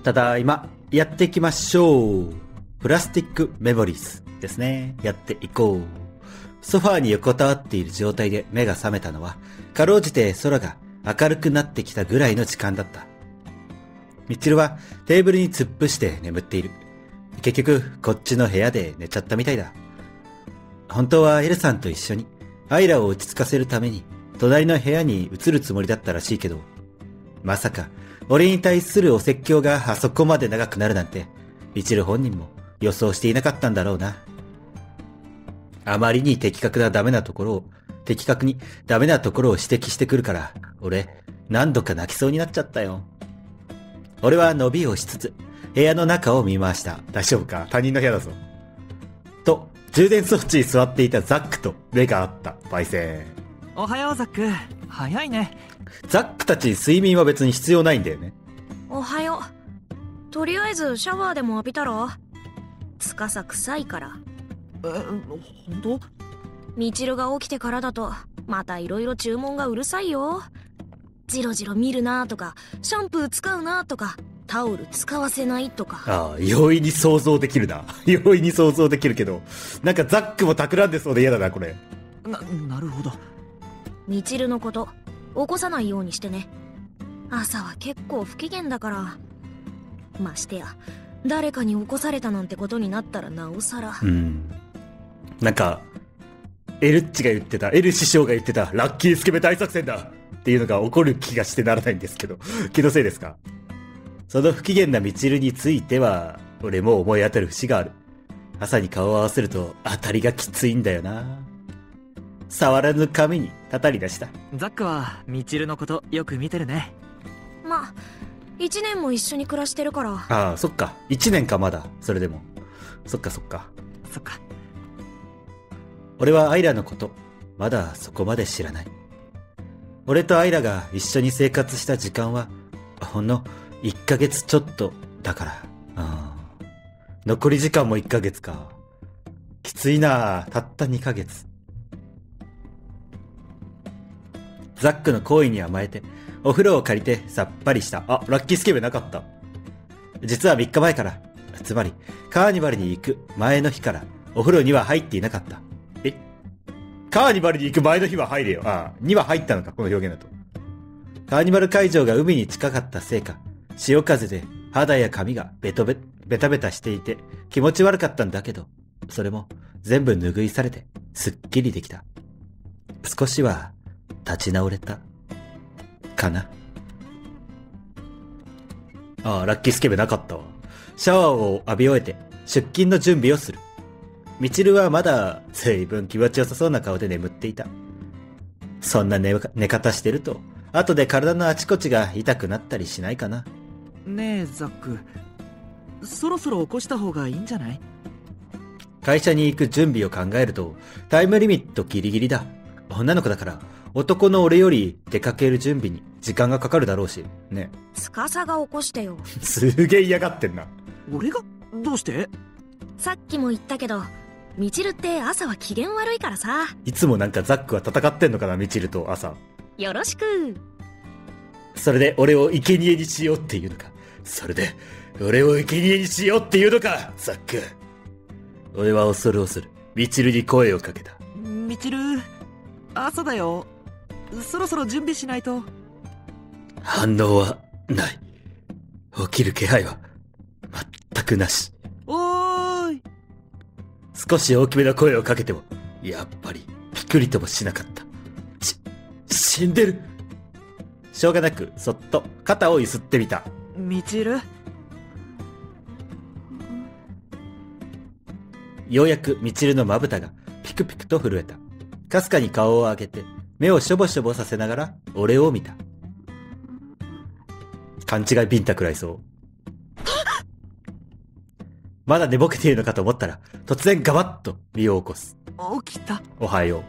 ただいま、やっていきましょう。プラスティックメモリーズですね。やっていこう。ソファーに横たわっている状態で目が覚めたのは、かろうじて空が明るくなってきたぐらいの時間だった。みちるはテーブルに突っ伏して眠っている。結局、こっちの部屋で寝ちゃったみたいだ。本当はエルさんと一緒に、アイラを落ち着かせるために、隣の部屋に移るつもりだったらしいけど、まさか、俺に対するお説教があそこまで長くなるなんて、みちる本人も予想していなかったんだろうな。あまりに的確にダメなところを指摘してくるから、俺、何度か泣きそうになっちゃったよ。俺は伸びをしつつ、部屋の中を見回した。大丈夫か？他人の部屋だぞ。と、充電装置に座っていたザックと目が合った。パイセン。 おはようザック。早いね。 ザックたち睡眠は別に必要ないんだよね。 おはよう。とりあえずシャワーでも浴びたら？つかさ臭いから。 本当？ みちるが起きてからだとまたいろいろ注文がうるさいよ。ジロジロ見るなとか、シャンプー使うなとか、タオル使わせないとか。 ああ、容易に想像できるな。容易に想像できるけど、なんかザックも企んでそうで嫌だな、これ。 なるほど。 みちるのこと起こさないようにしてね。朝は結構不機嫌だから。ましてや誰かに起こされたなんてことになったらなおさら。 なんかエル師匠が言ってたラッキースケベ大作戦だっていうのが起こる気がしてならないんですけど、気のせいですか？その不機嫌なみちるについては俺も思い当たる節がある。朝に顔を合わせると当たりがきついんだよな。触らぬ髪にたたり出した。 ザックはみちるのことよく見てるね。 まあ1年も一緒に暮らしてるから。 ああ、そっか。1年かまだ。それでも。そっか。俺はアイラのこと、まだそこまで知らない。俺とアイラが一緒に生活した時間は、ほんの1ヶ月ちょっとだから。残り時間も1ヶ月か。きついな。たった2ヶ月。ザックの行為に甘えて、お風呂を借りてさっぱりした。あ、ラッキースケベなかった。実は3日前から、つまりカーニバルに行く前の日からお風呂には入っていなかった。カーニバルに行く前の日は入れよ。には入ったのか、この表現だと。カーニバル会場が海に近かったせいか、潮風で肌や髪がベタベタしていて気持ち悪かったんだけど、それも全部拭いされてすっきりできた。少しは立ち直れたかな。ラッキースケベなかったわ。シャワーを浴び終えて出勤の準備をする。みちるはまだ随分気持ちよさそうな顔で眠っていた。そんな寝方してると後で体のあちこちが痛くなったりしないかな。 ねえザック、そろそろ起こした方がいいんじゃない？ 会社に行く準備を考えるとタイムリミットギリギリだ。女の子だから男の俺より出かける準備に時間がかかるだろうしね。 つかさが起こしてよ。 すげえ嫌がってんな。 俺が？どうして？ さっきも言ったけど、みちるって朝は機嫌悪いからさ。 いつもなんかザックは戦ってんのかな、みちると朝。 よろしく。 それで俺を生贄にしようっていうのか。ザック。俺は恐るみちるに声をかけた。 みちる、朝だよ。そろそろ準備しないと。 反応はない。起きる気配は全くなし。 おーい。 少し大きめの声をかけてもやっぱりピクリともしなかった。死んでる。しょうがなくそっと肩をゆすってみた。 みちる、 ようやくみちるのまぶたがピクピクと震えた。かすかに顔を上げて目をしょぼしょぼさせながら俺を見た。勘違いビンタ食らいそう。まだ寝ぼけているのかと思ったら突然ガバッと身を起こす。 起きた。 おはよう。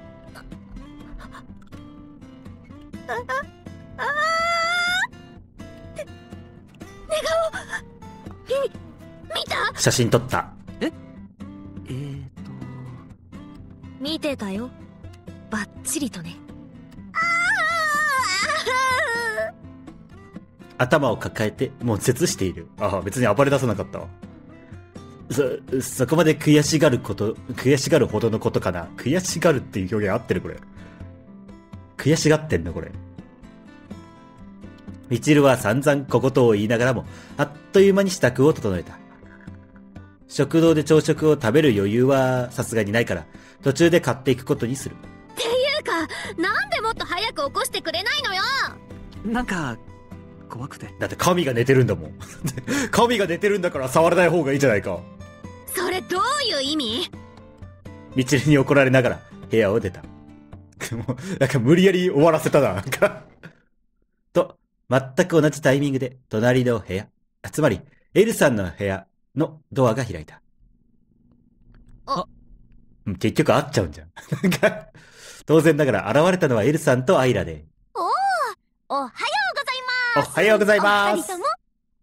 寝顔見た？ 写真撮った。 見てたよ。バッチリとね。 頭を抱えて悶絶している。ああ、別に暴れ出さなかったわ。そこまで悔しがるほどのことかな。悔しがるっていう表現合ってるこれ。悔しがってんのこれ。みちるは散々小言を言いながらも、あっという間に支度を整えた。食堂で朝食を食べる余裕はさすがにないから、途中で買っていくことにする。 っていうか、なんでもっと早く起こしてくれないのよ。 なんか怖くて。 だって神が寝てるんだもん。神が寝てるんだから触らない方がいいじゃないか。 それどういう意味？ みちるに怒られながら部屋を出た。もう、なんか無理やり終わらせたな。と、全く同じタイミングで隣の部屋、つまりエルさんの部屋のドアが開いた。結局会っちゃうんじゃん。当然ながら現れたのはエルさんとアイラで。 おはようございます。 おはようございます。 お二人とも。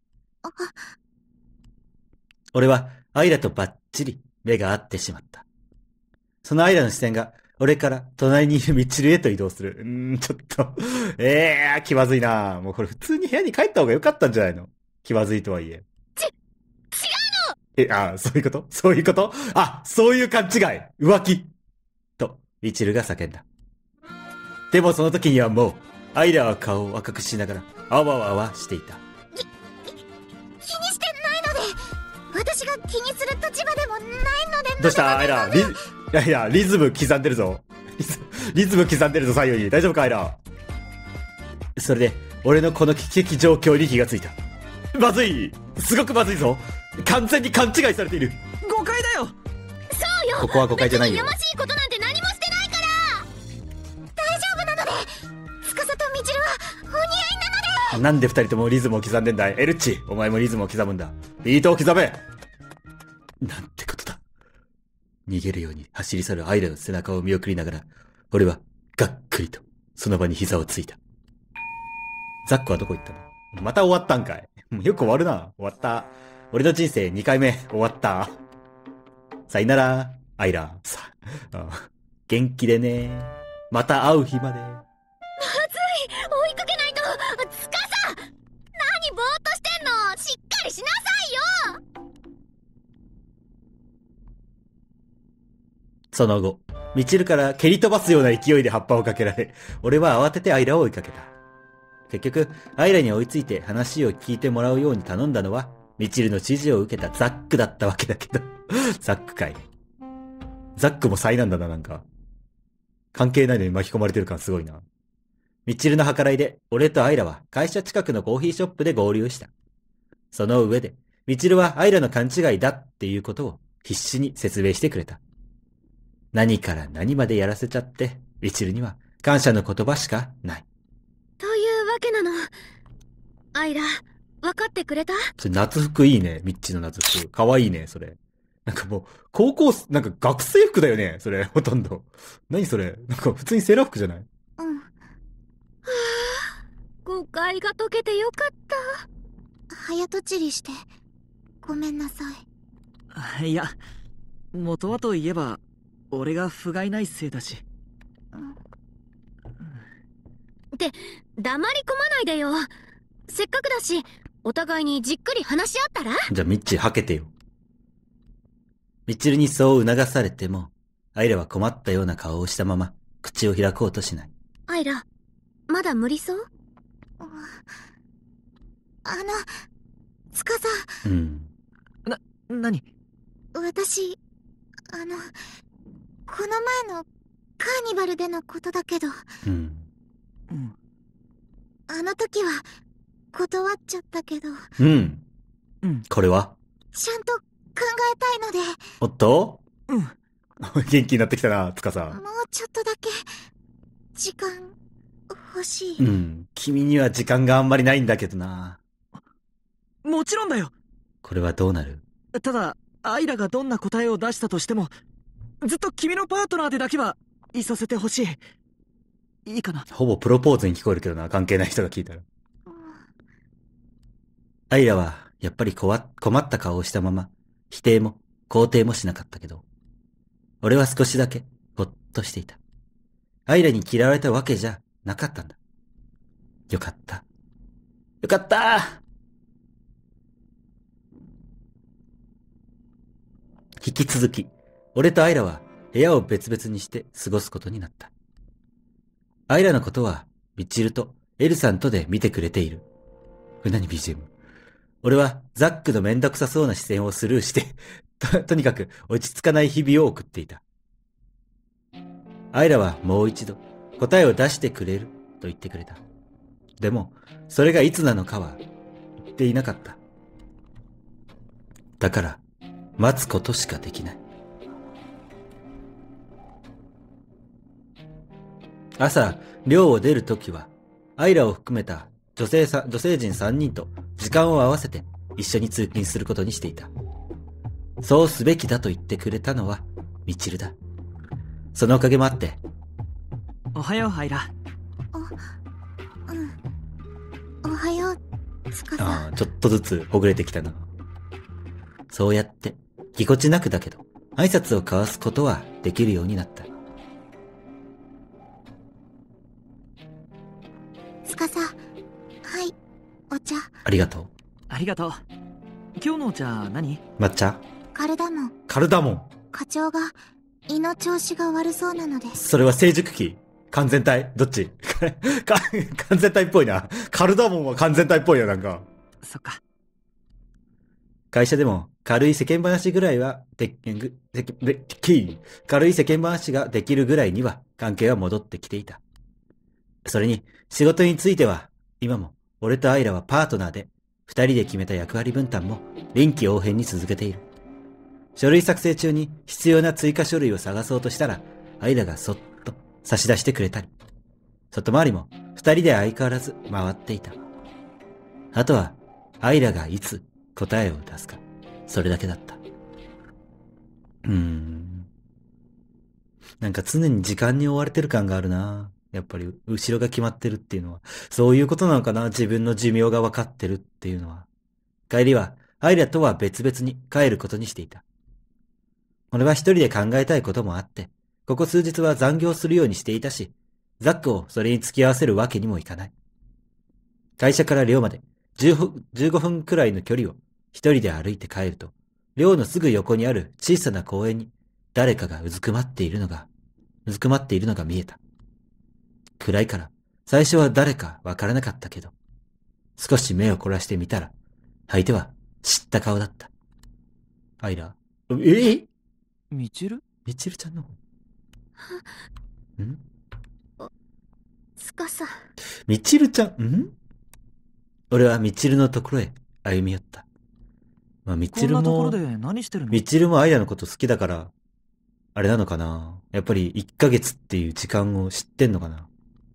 俺はアイラとバッチリ目が合ってしまった。そのアイラの視線が俺から隣にいるミチルへと移動する。ちょっと、気まずいな。もうこれ普通に部屋に帰った方が良かったんじゃないの？気まずいとはいえ。違うの！そういうことそういうことそういう勘違い浮気と、ミチルが叫んだ。でもその時にはもう、アイラは顔を赤くしながら、あわあわしていた。 気にしてないので、私が気にする立場でもないので。 どうしたアイラ？リズム刻んでるぞ。リズム刻んでるぞ、左右に。大丈夫かアイラ？それで、俺のこの危機的状況に気がついた。まずい！すごくまずいぞ！完全に勘違いされている！ 誤解だよ！ そうよ！ ここは誤解じゃないよ。 別にやましいことなんて何もしてないから！大丈夫なので、司とみちるはお似合いなので！ なんで二人ともリズムを刻んでんだい？エルッチ、お前もリズムを刻むんだ。ビートを刻め！なんてことだ。逃げるように走り去るアイラの背中を見送りながら、俺はがっくりとその場に膝をついた。ザックはどこ行ったの？また終わったんかい。よく終わるな。終わった。俺の人生2回目終わった。さよなら、アイラ。元気でね。また会う日まで。 まずい！追いかけないと！司！何ぼーっとしてんの！しっかりしなさいよ！ その後、ミチルから蹴り飛ばすような勢いで葉っぱをかけられ、俺は慌ててアイラを追いかけた。結局、アイラに追いついて話を聞いてもらうように頼んだのは、ミチルの指示を受けたザックだったわけだけど。ザックかい。ザックも災難だな、なんか。関係ないのに巻き込まれてる感すごいな。ミチルの計らいで、俺とアイラは会社近くのコーヒーショップで合流した。その上で、ミチルはアイラの勘違いだっていうことを必死に説明してくれた。何から何までやらせちゃって、ミチルには感謝の言葉しかない。 というわけなの。アイラ、分かってくれた？ それ夏服いいね、ミッチの夏服。かわいいね、それ。なんかもう、なんか学生服だよね、それ、ほとんど。何それ？なんか普通にセーラー服じゃない？ うん。はぁ、誤解が解けてよかった。早とちりして、ごめんなさい。いや、元はといえば、俺が不甲斐ないせいだし。 って黙り込まないでよ。せっかくだしお互いにじっくり話し合ったら？ じゃあミッチはけてよ。ミチルにそう促されても、アイラは困ったような顔をしたまま口を開こうとしない。 アイラ、まだ無理そう？司。 何？ 私、この前のカーニバルでのことだけど。あの時は断っちゃったけど。 これはちゃんと考えたいので。 おっと？元気になってきたな、つかさ。 もうちょっとだけ時間欲しい。 君には時間があんまりないんだけどな。 もちろんだよ。 これはどうなる？ ただアイラがどんな答えを出したとしても、ずっと君のパートナーでだけはいさせてほしい。いいかな？ ほぼプロポーズに聞こえるけどな、関係ない人が聞いたら。アイラはやっぱり困った顔をしたまま否定も肯定もしなかったけど、俺は少しだけほっとしていた。アイラに嫌われたわけじゃなかったんだ。よかった。 よかった引き続き、俺とアイラは部屋を別々にして過ごすことになった。アイラのことは、ミッチルとエルさんとで見てくれている。これ何 BGM？ 俺はザックのめんどくさそうな視線をスルーしてとにかく落ち着かない日々を送っていた。アイラはもう一度答えを出してくれると言ってくれた。でも、それがいつなのかは言っていなかった。だから、待つことしかできない。朝、寮を出るときは、アイラを含めた女性陣3人と時間を合わせて一緒に通勤することにしていた。そうすべきだと言ってくれたのはミチルだ。そのおかげもあって。 おはよう、アイラ。 おはよう、つかさん。 ちょっとずつほぐれてきたな。そうやって、ぎこちなくだけど、挨拶を交わすことはできるようになった。 つかさ、はい、お茶。 ありがとう。 ありがとう。今日のお茶何？ 抹茶？ カルダモン。 カルダモン。 課長が胃の調子が悪そうなのです。 それは成熟期？完全体？どっち？完全体っぽいな。カルダモンは完全体っぽいよ、なんか。 そっか。 会社でも軽い世間話ぐらいは軽い世間話ができるぐらいには関係は戻ってきていた。それに仕事については今も俺とアイラはパートナーで二人で決めた役割分担も臨機応変に続けている。書類作成中に必要な追加書類を探そうとしたらアイラがそっと差し出してくれたり、外回りも二人で相変わらず回っていた。あとはアイラがいつ答えを出すか、それだけだった。なんか常に時間に追われてる感があるな。やっぱり後ろが決まってるっていうのは、そういうことなのかな。自分の寿命が分かってるっていうのは。帰りはアイラとは別々に帰ることにしていた。俺は一人で考えたいこともあって、ここ数日は残業するようにしていたし、ザックをそれに付き合わせるわけにもいかない。会社から寮まで15分くらいの距離を一人で歩いて帰ると、寮のすぐ横にある小さな公園に誰かがうずくまっているのが見えた。暗いから最初は誰かわからなかったけど、少し目を凝らしてみたら、相手は知った顔だった。アイラ、 ミチルちゃんの方？ つかさ。 ミチルちゃん？俺はミチルのところへ歩み寄った。ミチルも、 こんなところで何してるの？ ミチルもアイラのこと好きだから、あれなのかな？やっぱり1ヶ月っていう時間を知ってんのかな？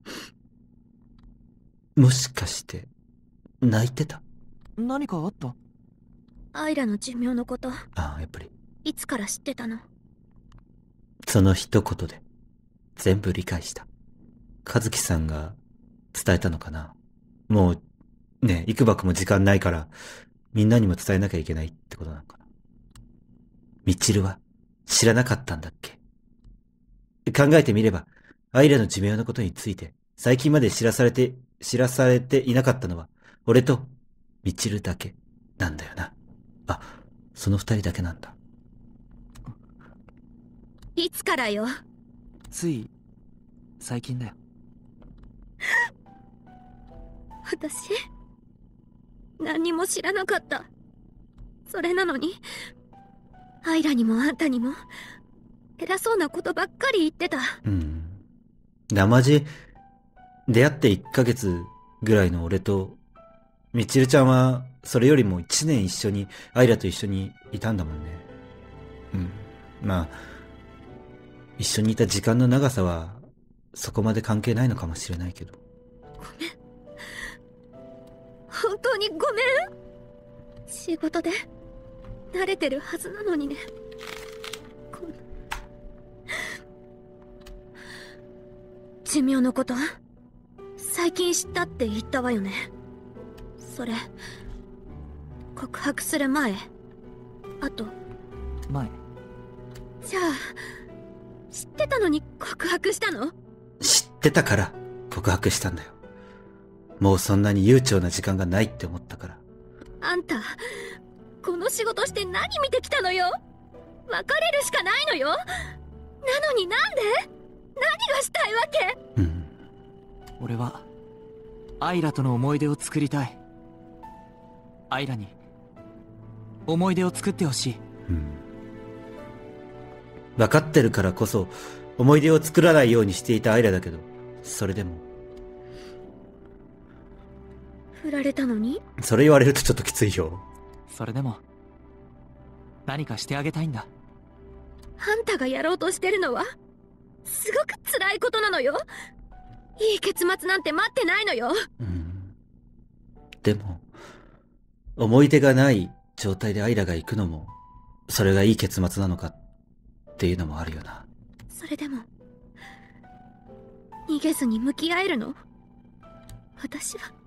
もしかして、泣いてた？ 何かあった？ アイラの寿命のこと。 やっぱり。 いつから知ってたの？ その一言で、全部理解した。和樹さんが伝えたのかな？もう、ね、いくばくも時間ないから、みんなにも伝えなきゃいけないってことなのかな。ミチルは知らなかったんだっけ？考えてみれば、アイラの寿命のことについて、最近まで知らされていなかったのは、俺とミチルだけなんだよな。その二人だけなんだ。 いつからよ？ つい最近だよ。 私何にも知らなかった。それなのにアイラにもあんたにも偉そうなことばっかり言ってた。 生地出会って1ヶ月ぐらいの俺とミチルちゃんはそれよりも1年一緒にアイラと一緒にいたんだもんね。一緒にいた時間の長さはそこまで関係ないのかもしれないけど。 ごめん、本当にごめん。仕事で慣れてるはずなのにね。寿命のこと最近知ったって言ったわよね。それ告白する前？あと前。 じゃあ知ってたのに告白したの？ 知ってたから告白したんだよ。 もうそんなに悠長な時間がないって思ったから。 あんた、この仕事して何見てきたのよ。別れるしかないのよ。なのになんで？何がしたいわけ？ 俺はアイラとの思い出を作りたい。アイラに思い出を作ってほしい。 分かってるからこそ思い出を作らないようにしていたアイラだけど、それでも。 振られたのに？ それ言われるとちょっときついよ。 それでも何かしてあげたいんだ。 あんたがやろうとしてるのはすごく辛いことなのよ。いい結末なんて待ってないのよ。 でも思い出がない状態でアイラが行くのも、それがいい結末なのかっていうのもあるよな。 それでも逃げずに向き合えるの？私は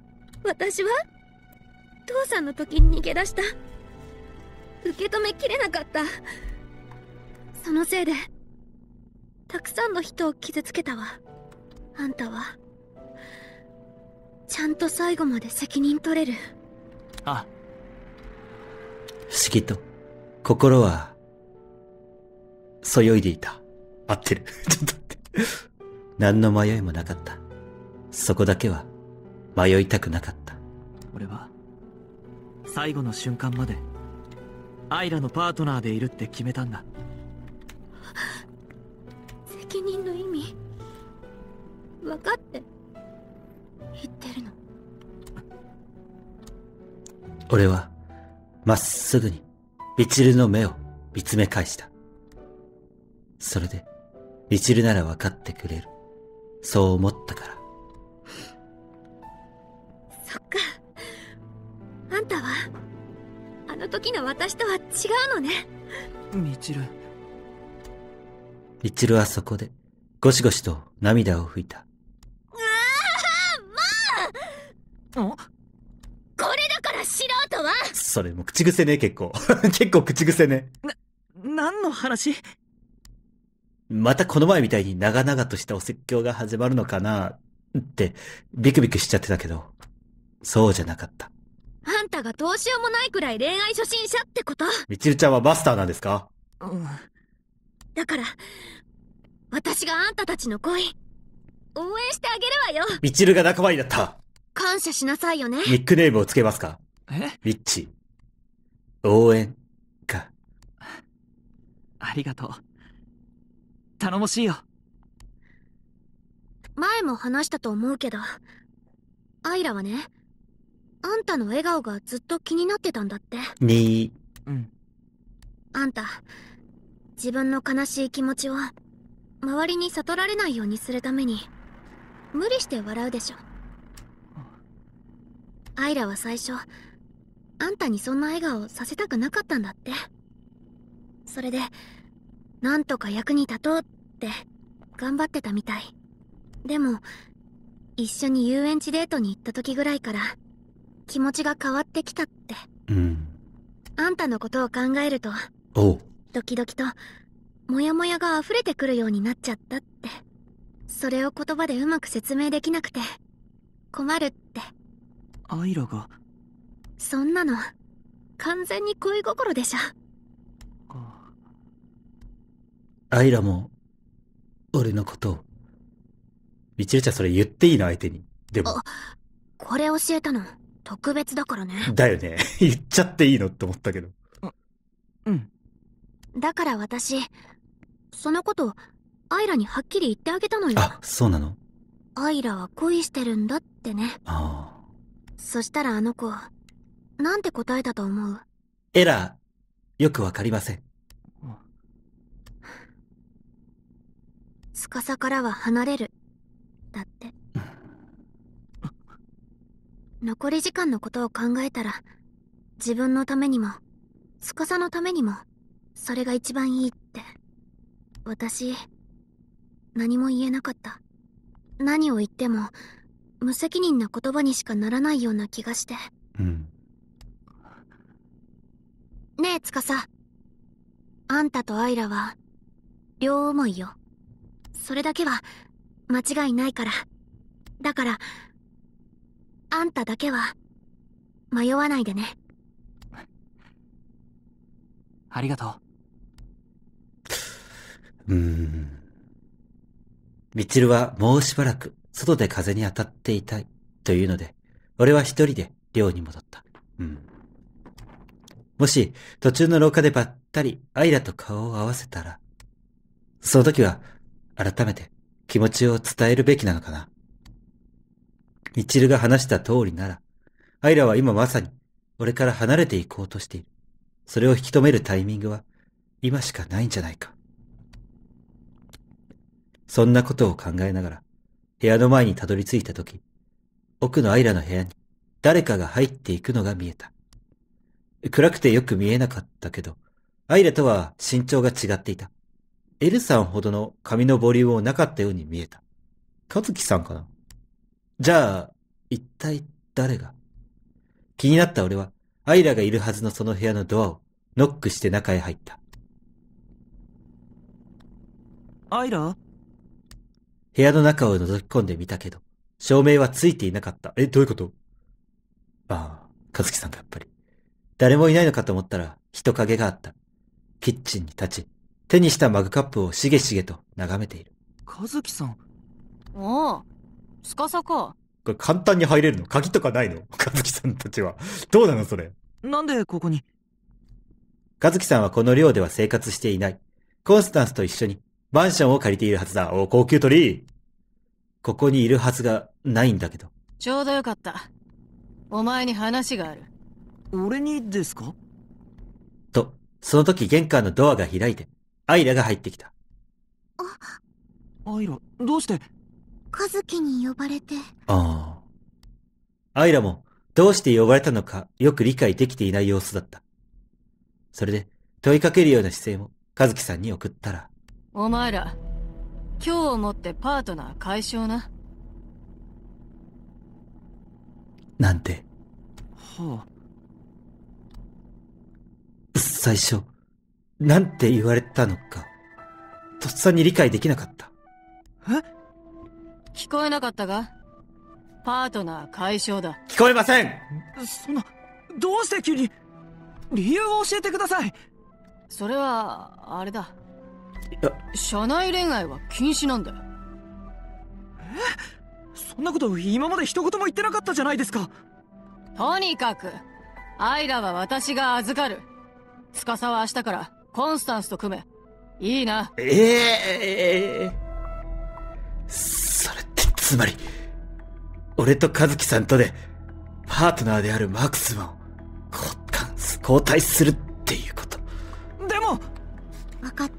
父さんの時に逃げ出した。受け止めきれなかった。そのせいでたくさんの人を傷つけたわ。あんたはちゃんと最後まで責任取れる。 あ、 不思議と心はそよいでいた。合ってる。ちょっと待って。何の迷いもなかった。そこだけは迷いたくなかった。 俺は最後の瞬間までアイラのパートナーでいるって決めたんだ。 責任の意味分かって言ってるの？ 俺はまっすぐにミチルの目を見つめ返した。それでミチルなら分かってくれる、そう思ったから。 そっか、あんたはあの時の私とは違うのね。 ミチル。 ミチルはそこでゴシゴシと涙を拭いた。 これだから素人は。 それも口癖ね、結構。結構口癖ね。 何の話？ またこの前みたいに長々としたお説教が始まるのかなってビクビクしちゃってたけど、そうじゃなかった。 あんたがどうしようもないくらい恋愛初心者ってこと？ みちるちゃんはマスターなんですか？ だから私があんたたちの恋応援してあげるわよ。 みちるが仲間になった。 感謝しなさいよね。 ニックネームをつけますか？ミッチ。応援か。 ありがとう。頼もしいよ。 前も話したと思うけど、アイラはね、あんたの笑顔がずっと気になってたんだって。あんた、自分の悲しい気持ちを周りに悟られないようにするために無理して笑うでしょ。アイラは最初あんたにそんな笑顔させたくなかったんだって。それでなんとか役に立とうって頑張ってたみたい。でも一緒に遊園地デートに行った時ぐらいから気持ちが変わってきたって。あんたのことを考えるとドキドキとモヤモヤが溢れてくるようになっちゃったって。それを言葉でうまく説明できなくて困るって。 アイラが？ そんなの完全に恋心でしょ。 アイラも俺のことを。みちるちゃんそれ言っていいの？相手に。でもこれ教えたの特別だからね。 だよね。言っちゃっていいのって思ったけど。 だから私そのことアイラにはっきり言ってあげたのよ。 あ、そうなの？ アイラは恋してるんだってね。そしたらあの子なんて答えたと思う？ エラー、よくわかりません。 司からは離れるだって。残り時間のことを考えたら自分のためにも司のためにもそれが一番いいって。私何も言えなかった。何を言っても無責任な言葉にしかならないような気がして。ねえ司、あんたとアイラは両思いよ。それだけは間違いないから。だからあんただけは迷わないでね。 ありがとみちるはもうしばらく外で風に当たっていたいというので、俺は一人で寮に戻った。もし途中の廊下でばったりアイラと顔を合わせたら、その時は改めて気持ちを伝えるべきなのかな。みちるが話した通りなら、アイラは今まさに俺から離れていこうとしている。それを引き止めるタイミングは今しかないんじゃないか。そんなことを考えながら部屋の前にたどり着いたとき、奥のアイラの部屋に誰かが入っていくのが見えた。暗くてよく見えなかったけど、アイラとは身長が違っていた。L さんほどの髪のボリュームもなかったように見えた。和樹さんかな？じゃあ、一体誰が？気になった俺は、アイラがいるはずのその部屋のドアをノックして中へ入った。 アイラ？ 部屋の中を覗き込んでみたけど、照明はついていなかった。どういうこと？ああ、和樹さんがやっぱり。誰もいないのかと思ったら人影があった。キッチンに立ち、手にしたマグカップをしげしげと眺めている。 和樹さん。 おお、司か。 これ簡単に入れるの？鍵とかないの？和樹さんたちは。どうなのそれ。 なんでここに？ 和樹さんはこの寮では生活していない。コンスタンスと一緒にマンションを借りているはずだ。高級鳥。ここにいるはずがないんだけど。 ちょうどよかった。お前に話がある。 俺にですか？ と、その時玄関のドアが開いて、アイラが入ってきた。 アイラ、どうして？ 和樹に呼ばれて。 ああ。アイラもどうして呼ばれたのかよく理解できていない様子だった。それで問いかけるような姿勢も和樹さんに送ったら。 お前ら、今日をもってパートナー解消な。 なんて。 はあ。 最初、なんて言われたのか、とっさに理解できなかった。 聞こえなかったか？パートナー解消だ。 聞こえません！ そんな、どうして急に？理由を教えてください。 それは、あれだ。 いや、 社内恋愛は禁止なんだよ。 そんなこと今まで一言も言ってなかったじゃないですか。 とにかく、アイラは私が預かる。司は明日からコンスタンスと組め。いいな。 それってつまり、俺と和樹さんとで、パートナーであるマークスマンを交代するっていうこと。 でも、 わかった。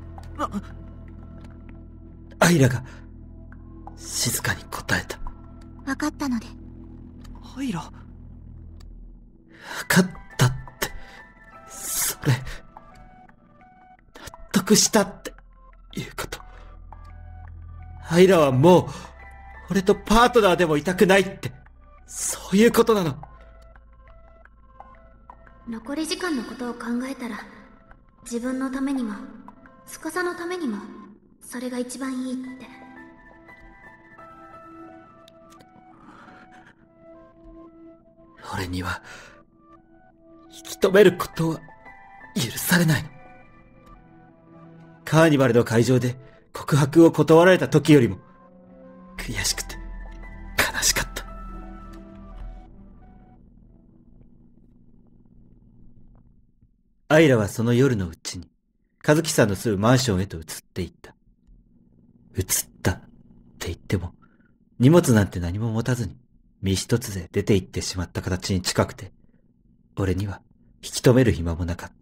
アイラが、静かに答えた。 わかったので。 アイラ。 わかったって、それ、納得したっていうこと。アイラはもう、俺とパートナーでもいたくないって、そういうことなの。 残り時間のことを考えたら、自分のためにも、司のためにも、それが一番いいって。 俺には、引き止めることは許されないの。カーニバルの会場で告白を断られた時よりも、悔しくて悲しかった。アイラはその夜のうちに、和樹さんの住むマンションへと移っていった。移ったって言っても、荷物なんて何も持たずに、身一つで出て行ってしまった形に近くて、俺には引き止める暇もなかった。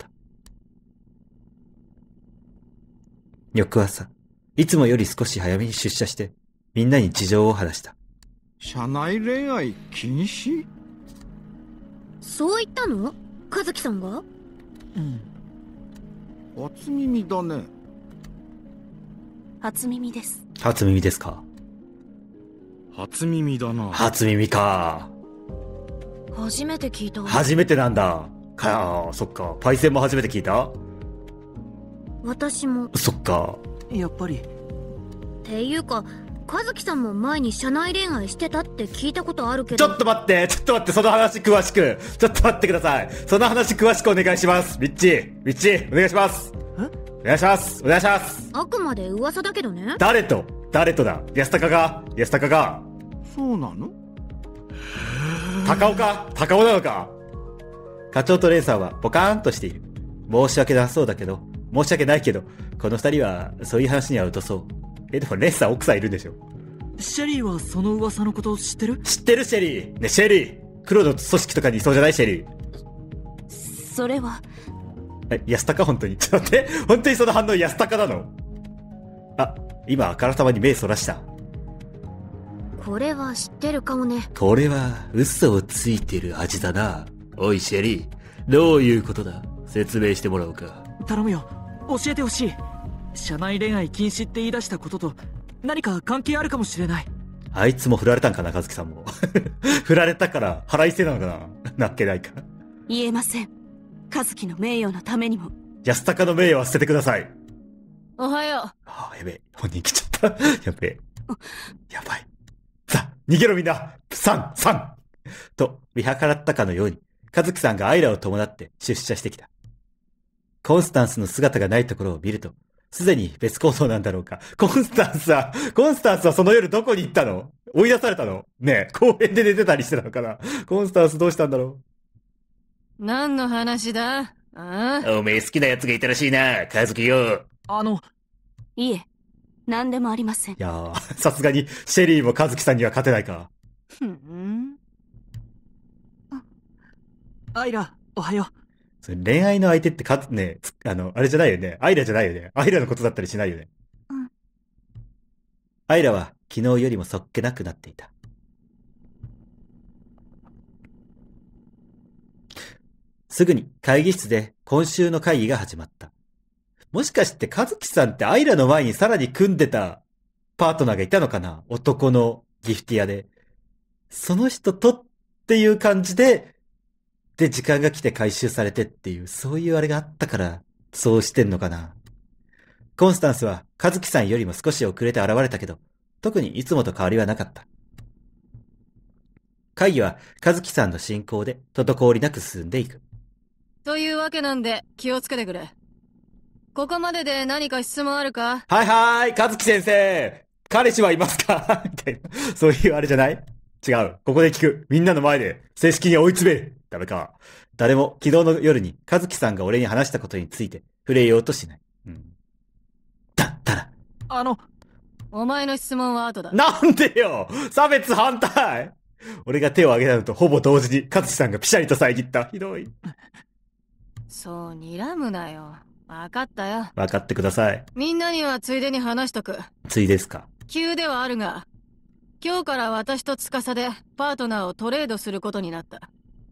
翌朝、いつもより少し早めに出社して、みんなに事情を話した。 社内恋愛禁止？ そう言ったの？和樹さんが？ うん。 初耳だね。 初耳です。 初耳ですか？ 初耳だな。 初耳か。 初めて聞いた。 初めてなんだ。そっか。パイセンも初めて聞いた？ 私も。 そっか。 やっぱり。 っていうか、 和樹さんも前に社内恋愛してたって聞いたことあるけちょど。 っと待って、その話詳しく。ちょっと待ってください。その話詳しくお願いします。ミッチー、お願いします。お願いします。 あくまで噂だけどね。 誰とだ。安高がそうなの？ 高尾なのか。課長とレンさんはポカーンとしている。申し訳ないけど、この二人はそういう話には疎そう。でもレンさん奥さんいるんでしょ？ シェリーはその噂のこと知ってる？ 知ってるシェリー。ね、シェリー。黒の組織とかにいそうじゃないシェリー。 それは。 安高本当に。ちょっと待って。本当にその反応安高なの？あ、今あからさまに目そらした。 これは知ってるかもね。 これは嘘をついてる味だな。おいシェリー。どういうことだ？説明してもらおうか。 頼むよ。教えてほしい。社内恋愛禁止って言い出したことと何か関係あるかもしれない。 あいつも振られたんかな、和樹さんも。振られたから腹いせなのかな。なっけないか。 言えません。和樹の名誉のためにも。 安高の名誉は捨ててください。 おはよう。 ああ、やべえ。本人来ちゃった。やべえ。やばい。さあ、逃げろみんな。3と、見計らったかのように、和樹さんがアイラを伴って出社してきた。コンスタンスの姿がないところを見ると、すでに別行動なんだろうか。コンスタンスはその夜どこに行ったの？追い出されたの？ねえ、公園で寝てたりしてたのかな？コンスタンスどうしたんだろう？何の話だ？ おめえ好きな奴がいたらしいな、和樹よ。 いえ、何でもありません。 いやー、さすがにシェリーも和樹さんには勝てないか。 アイラ、おはよう。 それ恋愛の相手ってね、あれじゃないよね。アイラじゃないよね。アイラのことだったりしないよね。アイラは昨日よりもそっけなくなっていた。すぐに会議室で今週の会議が始まった。もしかして和樹さんってアイラの前にさらに組んでたパートナーがいたのかな？男のギフティアで。その人とっていう感じで、時間が来て回収されてっていう、そういうあれがあったから、そうしてんのかな。コンスタンスは和樹さんよりも少し遅れて現れたけど、特にいつもと変わりはなかった。会議は和樹さんの進行で滞りなく進んでいく。 というわけなんで気をつけてくれ。ここまでで何か質問あるか？ はい和樹先生、彼氏はいますか？みたいな。そういうあれじゃない？違う。ここで聞く。みんなの前で正式に追い詰める。ダメか。誰も昨日の夜に和樹さんが俺に話したことについて触れようとしない。だったら。 お前の質問は後だ。 なんでよ！差別反対！俺が手を挙げたのとほぼ同時に和樹さんがピシャリと遮った。ひどい。 そう睨むなよ。わかったよ。 わかってください。 みんなにはついでに話しとく。 ついですか？ 急ではあるが、今日から私と司でパートナーをトレードすることになった。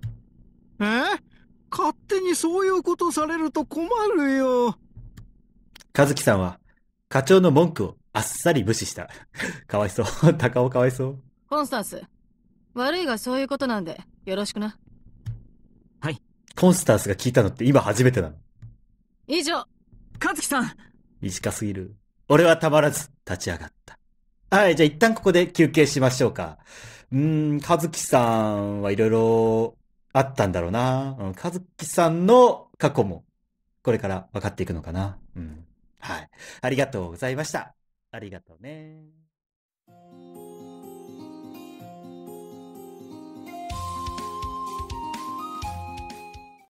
勝手にそういうことされると困るよ。 和樹さんは課長の文句をあっさり無視した。かわいそう。高尾かわいそう。 コンスタンス、悪いがそういうことなんでよろしくな。 はい。 コンスタンスが聞いたのって今初めてなの。 以上。 和樹さん、 短すぎる。俺はたまらず立ち上がった。はい、じゃあ一旦ここで休憩しましょうか。和樹さんはいろいろあったんだろうな。和樹さんの過去もこれから分かっていくのかな。はい。ありがとうございました。ありがとうね。